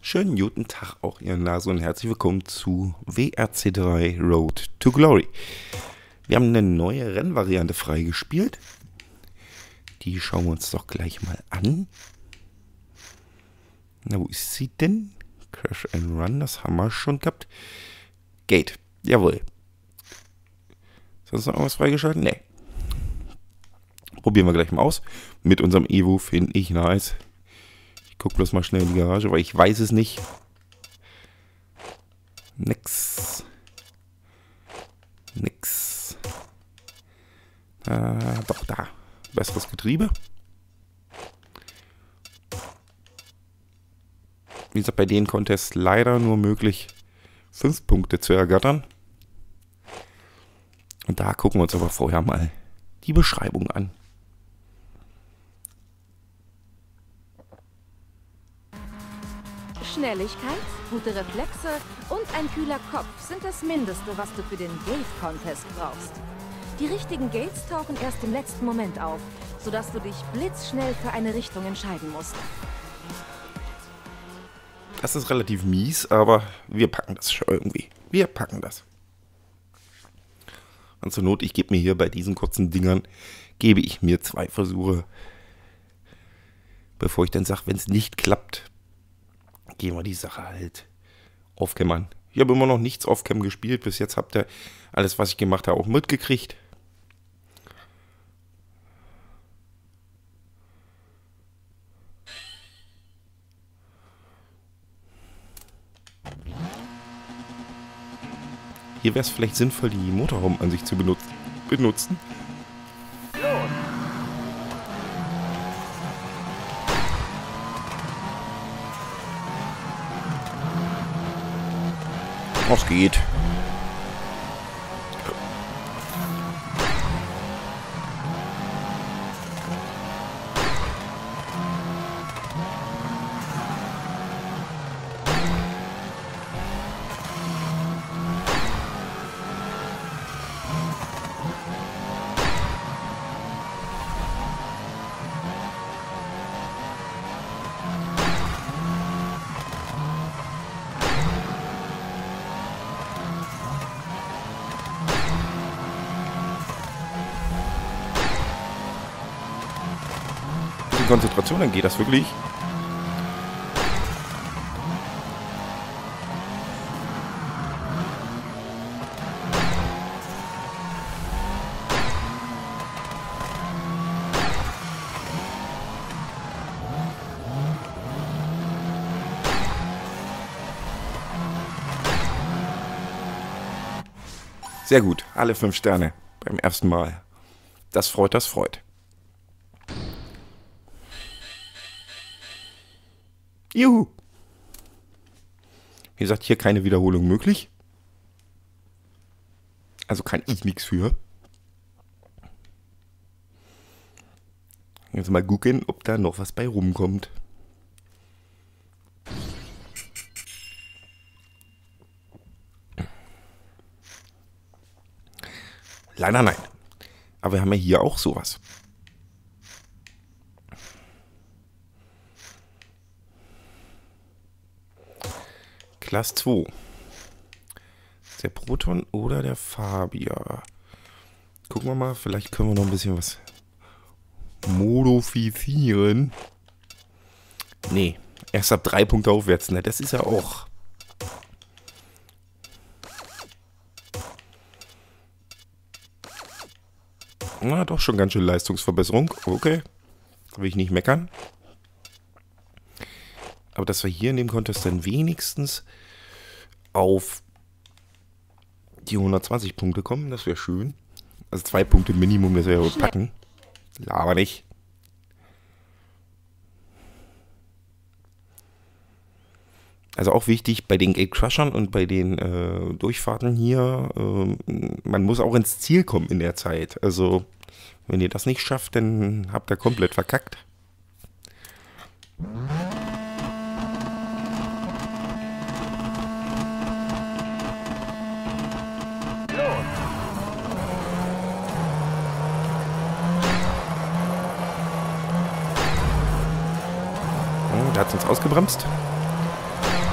Schönen guten Tag auch Ihr Nase und herzlich willkommen zu WRC3 Road to Glory. Wir haben eine neue Rennvariante freigespielt. Die schauen wir uns doch gleich mal an. Na, wo ist sie denn? Crash and Run, das haben wir schon gehabt. Gate, jawohl. Sonst noch irgendwas freigeschaltet? Nee. Probieren wir gleich mal aus. Mit unserem Evo finde ich nice. Ich gucke bloß mal schnell in die Garage, weil ich weiß es nicht. Nix. Doch, da. Besseres Getriebe. Wie gesagt, bei den Contests leider nur möglich 5 Punkte zu ergattern. Und da gucken wir uns aber vorher mal die Beschreibung an. Schnelligkeit, gute Reflexe und ein kühler Kopf sind das Mindeste, was du für den Gate-Contest brauchst. Die richtigen Gates tauchen erst im letzten Moment auf, sodass du dich blitzschnell für eine Richtung entscheiden musst. Das ist relativ mies, aber wir packen das schon irgendwie. Wir packen das. Und zur Not, ich gebe mir hier bei diesen kurzen Dingern, gebe ich mir 2 Versuche, bevor ich dann sage, wenn es nicht klappt, gehen wir die Sache halt Offcam an. Ich habe immer noch nichts Offcam gespielt. Bis jetzt habt ihr alles, was ich gemacht habe, auch mitgekriegt. Hier wäre es vielleicht sinnvoll, die Motorraumansicht zu benutzen. Was geht? Konzentration, dann geht das wirklich. Sehr gut, alle 5 Sterne beim ersten Mal. Das freut, das freut. Juhu! Wie gesagt, hier keine Wiederholung möglich. Also kann ich nichts für. Jetzt mal gucken, ob da noch was bei rumkommt. Leider nein. Aber wir haben ja hier auch sowas. Class 2. Der Proton oder der Fabia? Gucken wir mal, vielleicht können wir noch ein bisschen was modifizieren. Nee, erst ab 3 Punkte aufwärts. Ne? Das ist ja auch... Na, doch schon ganz schön Leistungsverbesserung. Okay, will ich nicht meckern. Aber dass wir hier in dem Contest dann wenigstens auf die 120 Punkte kommen, das wäre schön. Also 2 Punkte Minimum, das wäre ja wohl packen. Aber nicht. Also auch wichtig bei den Gate Crushern und bei den Durchfahrten hier, man muss auch ins Ziel kommen in der Zeit. Also wenn ihr das nicht schafft, dann habt ihr komplett verkackt. Da hat es uns ausgebremst.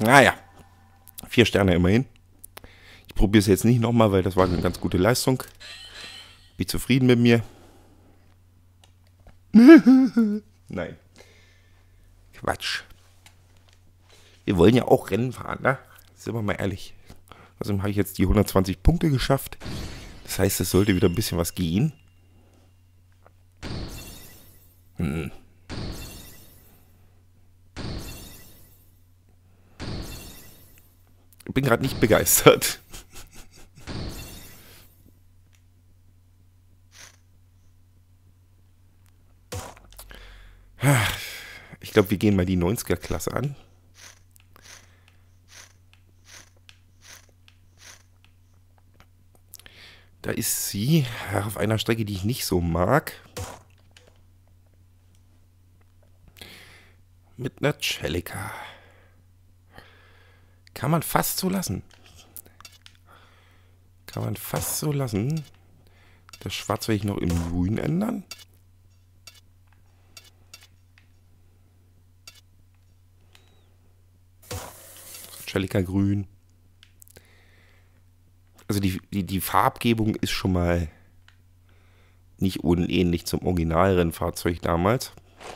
Naja, 4 Sterne immerhin. Ich probiere es jetzt nicht nochmal, weil das war eine ganz gute Leistung. Bin zufrieden mit mir. Nein. Quatsch. Wir wollen ja auch Rennen fahren, ne? Sind wir mal ehrlich. Außerdem habe ich jetzt die 120 Punkte geschafft. Das heißt, es sollte wieder ein bisschen was gehen. Ich bin gerade nicht begeistert. Ich glaube, wir gehen mal die 90er-Klasse an. Da ist sie auf einer Strecke, die ich nicht so mag. Mit einer Celica. Kann man fast so lassen. Kann man fast so lassen. Das Schwarz will ich noch in Grün ändern. Celica Grün. Also die Farbgebung ist schon mal nicht unähnlich zum Originalrennfahrzeug damals.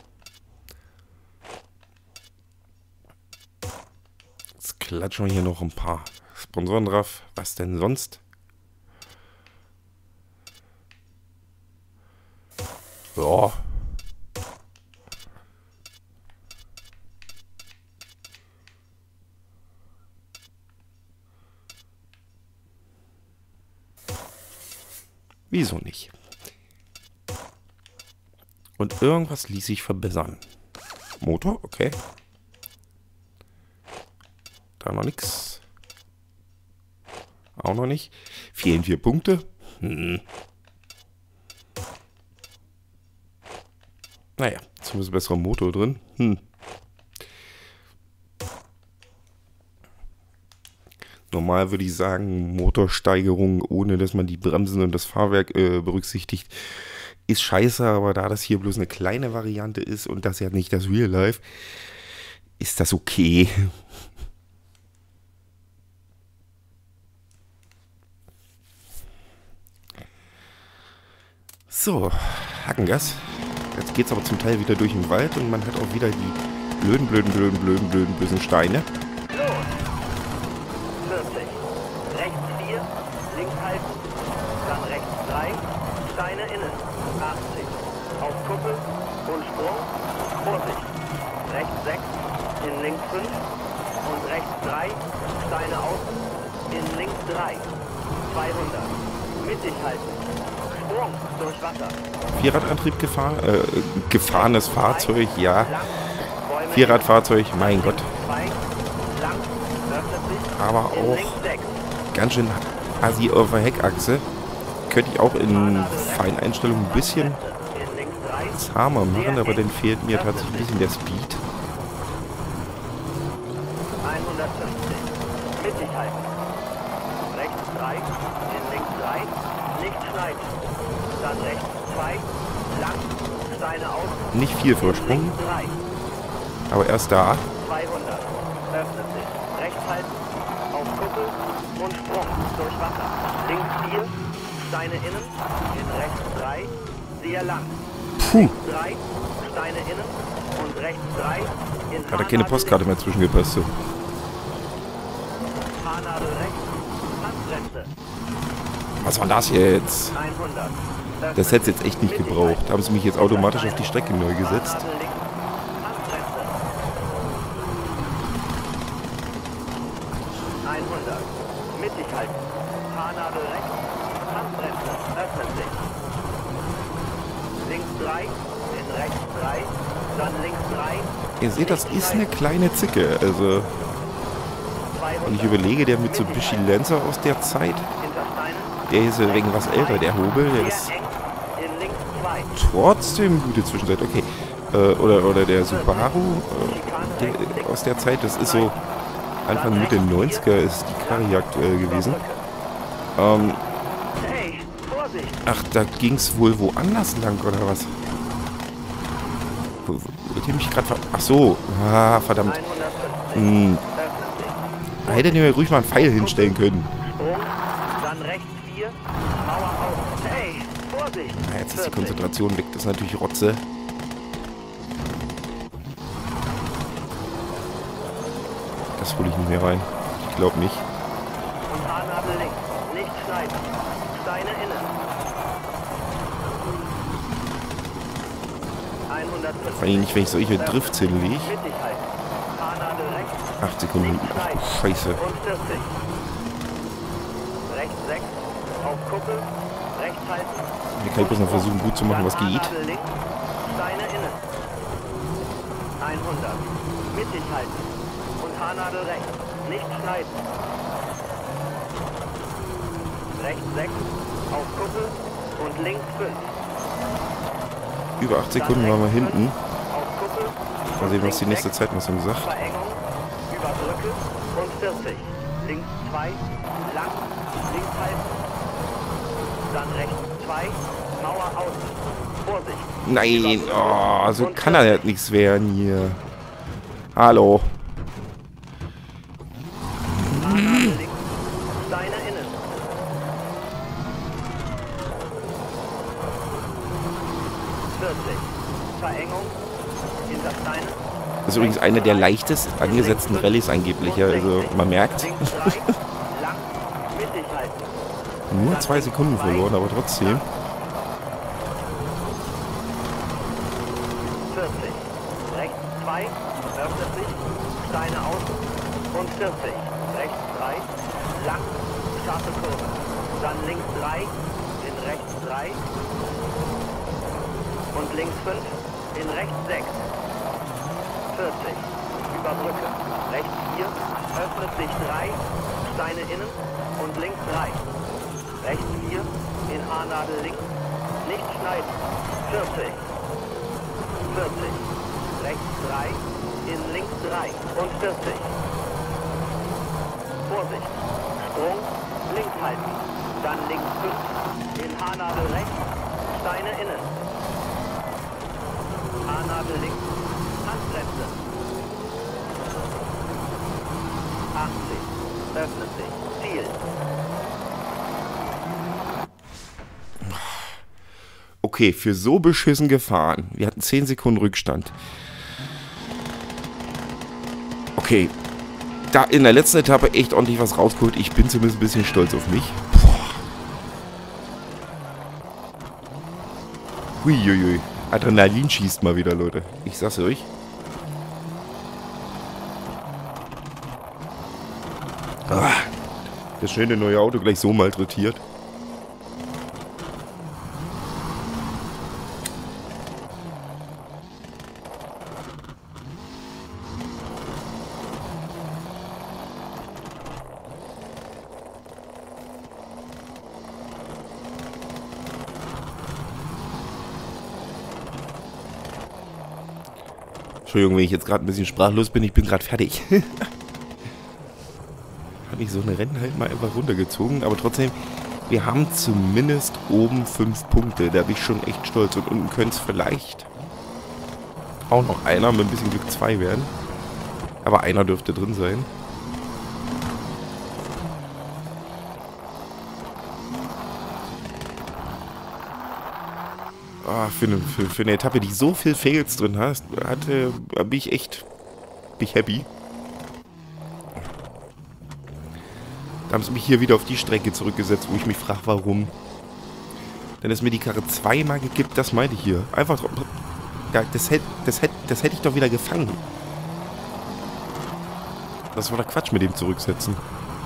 Jetzt klatschen wir hier noch ein paar Sponsoren drauf. Was denn sonst? Ja. Wieso nicht? Und irgendwas ließ sich verbessern. Motor, okay. Da noch nichts. Auch noch nicht. Fehlen 4 Punkte. Naja, zumindest besserer Motor drin. Normal würde ich sagen, Motorsteigerung, ohne dass man die Bremsen und das Fahrwerk berücksichtigt, ist scheiße, aber da das hier bloß eine kleine Variante ist und das ja nicht das Real Life, ist das okay. So, Hackengas. Jetzt geht es aber zum Teil wieder durch den Wald und man hat auch wieder die bösen Steine. Steine innen, 80, auf Kuppel und Sprung, Vorsicht, rechts 6, in links 5 und rechts 3, Steine außen, in links 3, 200, mittig halten, Sprung durch Wasser. Vierradantrieb gefahrenes Fahrzeug, ja. Vierradfahrzeug, mein Gott. Aber auch ganz schön assi auf der Heckachse. Könnte ich auch in Feineinstellungen ein bisschen zahmer machen, aber dann fehlt mir tatsächlich ein bisschen der Speed. 150. Mittig halten. Rechts 3, in links 3, nicht schneiden. Dann rechts 2, lang, Steine außen. Nicht viel Vorsprung, aber erst da. 200. Öffnet sich. Rechts halten, auf Kuppel und Sprung durch Wasser. Links 4. Steine innen, in rechts 3, sehr lang. Puh. 3, Steine innen und rechts 3, in Hat da keine Postkarte mehr zwischengepasst. So. Haarnadel rechts, Handbremse. Was war das jetzt? 100. Das hätte es jetzt echt nicht gebraucht. Haben sie mich jetzt automatisch auf die Strecke neu gesetzt? Haarnadel links, Handbremse. 100. Mittig halten. Haarnadel rechts. Handbremse, öffnet sich. Links 3, in rechts 3, dann links 3. Ihr seht, das ist eine kleine Zicke. Also, und ich überlege, der Mitsubishi Lancer aus der Zeit, der ist wegen was älter, der Hobel, der ist trotzdem gute Zwischenzeit. Okay, oder der Subaru der, aus der Zeit, das ist so Anfang Mitte 90er ist die Karre-Jagd gewesen. Ach, da ging es wohl woanders lang, oder was? Wollt ihr mich gerade ach so. Ah, verdammt. Da hätte er mir ruhig mal einen Pfeil hinstellen können. Sprung, dann rechts 4, Mauer auf. Hey, Vorsicht! Na, jetzt ist die 40. Konzentration weg. Das ist natürlich Rotze. Das hole ich nicht mehr rein. Ich glaube nicht. Und Haarnadel links. Nicht schneiden. Steine innen. 140. Vor allem nicht, wenn ich solche Drifts hinlege. Mittig halten. Haarnadel rechts. 8 Sekunden. Ach du Scheiße. Und 40. Rechts 6. Auf Kuppel. Rechts halten. Hier kann ich bloß noch versuchen, gut zu machen, was Dann geht. Haarnadel links. Steine innen. 100. Mittig halten. Und Haarnadel rechts. Nicht schneiden. Rechts 6. Auf Kuppel. Und links 5. Über 8 Sekunden waren wir hinten. Auf Kuppel. Mal sehen, was die nächste Zeitmessung sagt. Verengung. Über Brücke. Und 40. Links 2. Lang. Links halten. Dann rechts 2. Mauer außen. Vorsicht. Nein, oh, so kann er ja nichts werden hier. Hallo. Haarnadel links. Steine innen. Verengung. Hinter Steine. Das ist übrigens eine der leichtest angesetzten Rallyes angeblich. Ja. Also man merkt, Links 3. Lang. Mittig halten. nur 2 Sekunden verloren, aber trotzdem. 40. Rechts 2. Öffnet sich. Steine außen. Und 40. Rechts 3. Lang. Scharfe Kurve. Dann links 3. In rechts 3. Und links 5. In rechts 6. 40. Über Brücke. Rechts 4. Öffnet sich 3. Steine innen. Und links 3. Rechts 4. In A-Nadel links. Nicht schneiden. 40. 40. Rechts 3. In links 3. Und 40. Vorsicht. Sprung. Links halten. Dann links 5. In H-Nadel rechts. Steine innen. H-Nadel links. Handbremse. 80. Öffnet sich. Ziel. Okay, für so beschissen gefahren. Wir hatten 10 Sekunden Rückstand. Okay. Da in der letzten Etappe echt ordentlich was rausgeholt. Ich bin zumindest ein bisschen stolz auf mich. Huiuiui. Adrenalin schießt mal wieder, Leute. Ich sag's euch. Das schöne neue Auto gleich so malträtiert. Entschuldigung, wenn ich jetzt gerade ein bisschen sprachlos bin, ich bin gerade fertig. Habe ich so eine Rennen halt mal einfach runtergezogen, aber trotzdem, wir haben zumindest oben 5 Punkte, da bin ich schon echt stolz und unten könnte es vielleicht auch noch einer, mit ein bisschen Glück 2 werden, aber einer dürfte drin sein. Ah, für eine Etappe, die so viel Fails drin bin ich echt happy. Da haben sie mich hier wieder auf die Strecke zurückgesetzt, wo ich mich frage, warum. Dann ist mir die Karre zweimal gekippt, das meinte ich hier. Einfach, ja, das hätte ich doch wieder gefangen. Das war doch Quatsch mit dem Zurücksetzen.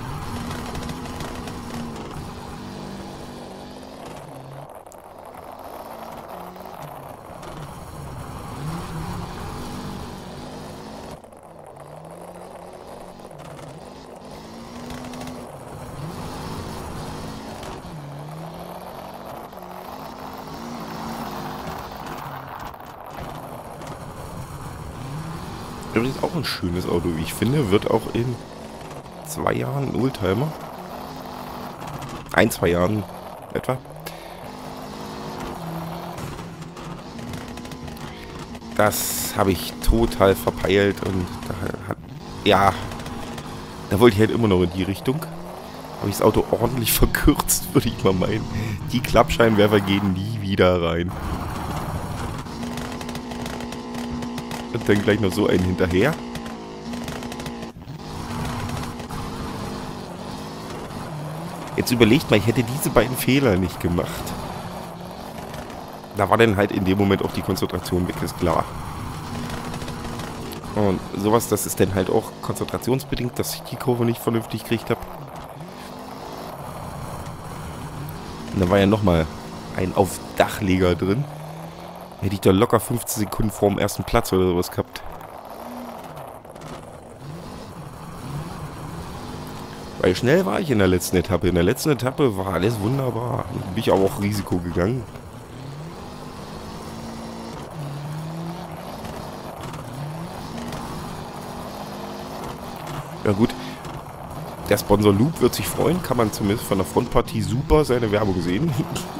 Übrigens auch ein schönes Auto, wie ich finde. Wird auch in 2 Jahren ein Oldtimer. 1-2 Jahren etwa. Das habe ich total verpeilt und ja, Da wollte ich halt immer noch in die Richtung. Habe ich das Auto ordentlich verkürzt, würde ich mal meinen. Die Klappscheinwerfer gehen nie wieder rein. Und dann gleich noch so einen hinterher. Jetzt überlegt mal, ich hätte diese beiden Fehler nicht gemacht. Da war dann halt in dem Moment auch die Konzentration weg, ist klar. Und sowas, das ist dann halt auch konzentrationsbedingt, dass ich die Kurve nicht vernünftig gekriegt habe. Und dann war ja nochmal ein Aufdachleger drin. Hätte ich da locker 15 Sekunden vor dem ersten Platz oder sowas gehabt. Weil schnell war ich in der letzten Etappe. In der letzten Etappe war alles wunderbar. Bin ich aber auch Risiko gegangen. Ja gut, der Sponsor Loop wird sich freuen. Kann man zumindest von der Frontpartie super seine Werbung sehen.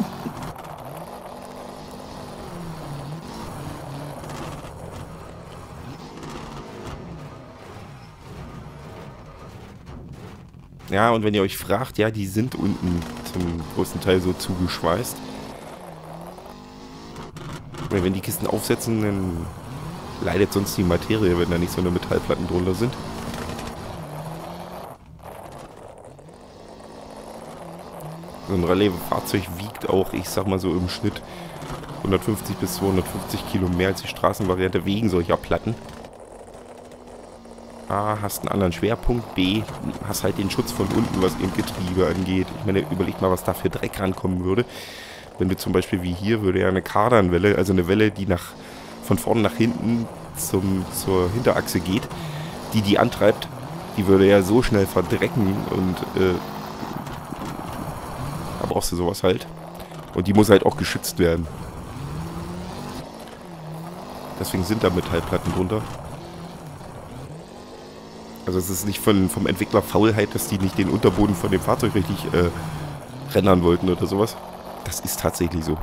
Ja, und wenn ihr euch fragt, ja, die sind unten zum größten Teil so zugeschweißt. Weil wenn die Kisten aufsetzen, dann leidet sonst die Materie, wenn da nicht so eine Metallplatten drunter sind. So ein Rallye-Fahrzeug wiegt auch, ich sag mal so im Schnitt 150 bis 250 Kilo mehr als die Straßenvariante wegen solcher Platten. A, hast einen anderen Schwerpunkt, B, hast halt den Schutz von unten, was eben Getriebe angeht. Ich meine, überleg mal, was da für Dreck rankommen würde. Wenn du zum Beispiel wie hier, würde ja eine Kardanwelle, also eine Welle, die von vorne nach hinten zur Hinterachse geht, die antreibt, die würde ja so schnell verdrecken und da brauchst du sowas halt. Und die muss halt auch geschützt werden. Deswegen sind da Metallplatten drunter. Also es ist nicht vom Entwickler Faulheit, dass die nicht den Unterboden von dem Fahrzeug richtig rendern wollten oder sowas. Das ist tatsächlich so.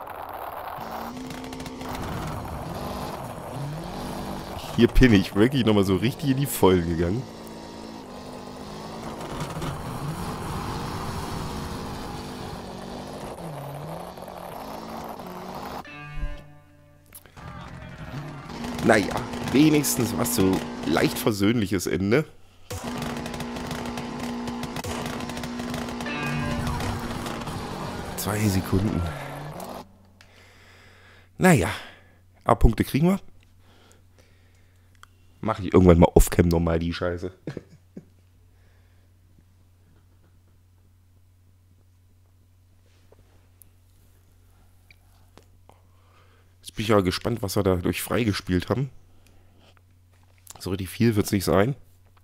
Hier bin ich wirklich nochmal so richtig in die Vollen gegangen. Naja, wenigstens was so leicht versöhnliches Ende. Zwei Sekunden. Naja, A-Punkte kriegen wir. Mache ich irgendwann mal off-cam nochmal die Scheiße. Jetzt bin ich ja gespannt, was wir da durch freigespielt haben. So richtig viel wird es nicht sein.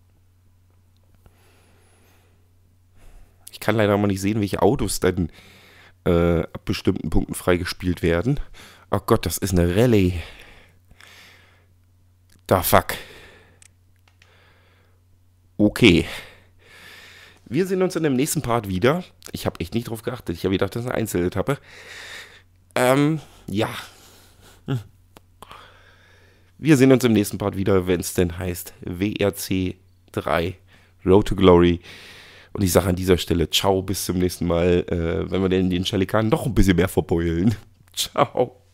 Ich kann leider mal nicht sehen, welche Autos dann ab bestimmten Punkten freigespielt werden. Oh Gott, das ist eine Rallye. Da fuck. Okay. Wir sehen uns in dem nächsten Part wieder. Ich habe echt nicht drauf geachtet. Ich habe gedacht, das ist eine Einzeletappe. Ja. Wir sehen uns im nächsten Part wieder, wenn es denn heißt WRC 3 Road to Glory. Und ich sage an dieser Stelle ciao, bis zum nächsten Mal, wenn wir denn den Schalikan noch ein bisschen mehr verbeulen. Ciao.